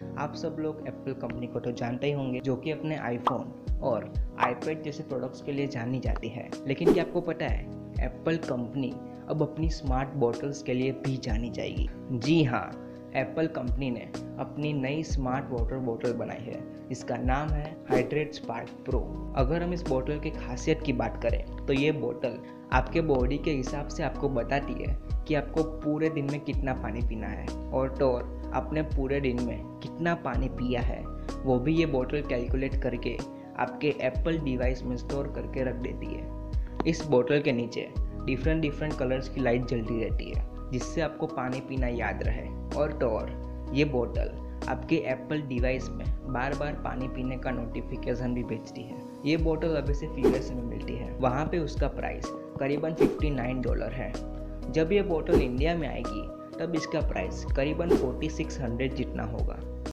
आप सब लोग एप्पल कंपनी को तो जानते ही होंगे, जो कि अपने आईफोन और आईपैड जैसे प्रोडक्ट्स के लिए जानी जाती है। लेकिन क्या आपको पता है, एप्पल कंपनी अब अपनी स्मार्ट बॉटल्स के लिए भी जानी जाएगी। जी हाँ, एप्पल कंपनी ने अपनी नई स्मार्ट वाटर बोतल बनाई है। इसका नाम है हाइड्रेट स्पार्क प्रो। अगर हम इस बोतल की खासियत की बात करें तो ये बोतल आपके बॉडी के हिसाब से आपको बताती है कि आपको पूरे दिन में कितना पानी पीना है, और तो और आपने पूरे दिन में कितना पानी पिया है वो भी ये बोतल कैलकुलेट करके आपके एप्पल डिवाइस में स्टोर करके रख देती है। इस बोतल के नीचे डिफरेंट कलर्स की लाइट जलती रहती है, जिससे आपको पानी पीना याद रहे। और तो और ये बोतल आपके एप्पल डिवाइस में बार बार पानी पीने का नोटिफिकेशन भी भेजती है। ये बोतल अभी सिर्फ यूएस में मिलती है, वहाँ पे उसका प्राइस करीबन $59 है। जब ये बोतल इंडिया में आएगी तब इसका प्राइस करीबन 4600 जितना होगा।